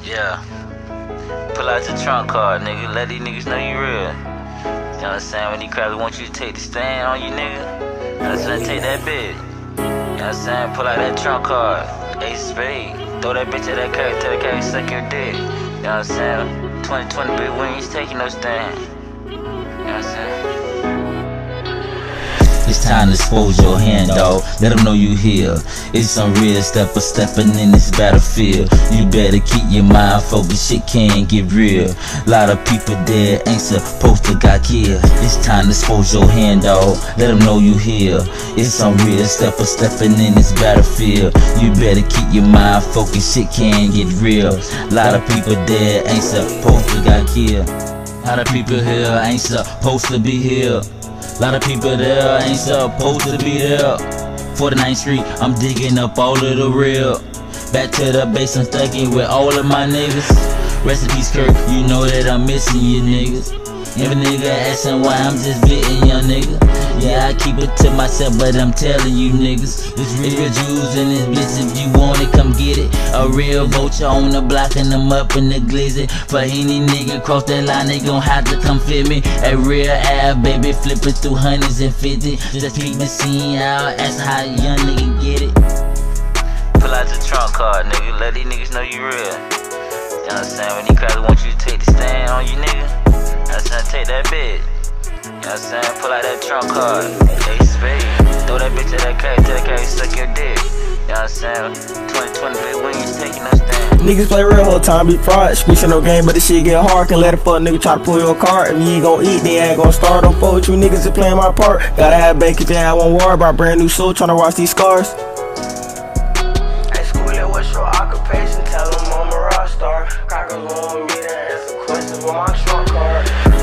Yeah. Pull out your trunk card, nigga. Let these niggas know you real. You know what I'm saying? When these crabs want you to take the stand on you, nigga. You know what I'm saying? Take that bitch. You know what I'm saying? Pull out that trunk card. Ace of spade. Throw that bitch at that carrot, tell that carrot suck your dick. You know what I'm saying? 2020 big wings taking no stand. You know what I'm saying? It's time to expose your hand, dawg. Let them know you here. It's some real stuff for stepping in this battlefield. You better keep your mind focused, shit can't get real. Lot of people dead, ain't supposed to got killed. It's time to expose your hand, dawg. Let them know you here. It's some real stuff for stepping in this battlefield. You better keep your mind focused, shit can't get real. Lot of people dead, ain't supposed to got killed. Lot of people here ain't supposed to be here. Lot of people there ain't supposed to be there. 49th Street, I'm digging up all of the real. Back to the base, I'm thugging with all of my niggas. Rest in peace, Kirk, you know that I'm missing you niggas. If a nigga asking why I'm just bitting young nigga. Yeah, I keep it to myself, but I'm telling you niggas, it's real Jews in this bitch. If you want it, come get it. A real vulture on the block and them up in the glizzy. For any nigga cross that line, they gon' have to come fit me. A real ab, baby, flipping through hundreds and 50. Just peep the scene out, ask how a young nigga get it. Pull out your trunk card, nigga. Let these niggas know you real. You know what I'm saying? When these crabs want you to take the stand on you, nigga. You know what I'm saying? Take that bitch. You know what I'm saying? Pull out that trunk card. Ace of spade. Throw that bitch at that carrot, tell that carrot suck your dick. You know what I'm saying? 2020 big wings taking no stand. Niggas play real whole time, be pride. Squeezing no game, but this shit get hard. Can let a fuck nigga try to pull your card. If you ain't gon' eat, they ain't gon' start. Don't fuck with you niggas that playing my part. Gotta have bacon, then I won't worry about brand new soul. Tryna watch these scars. At school, what's your occupation? Tell them I'm a rock star. Crackers want me to answer questions with my trunk card.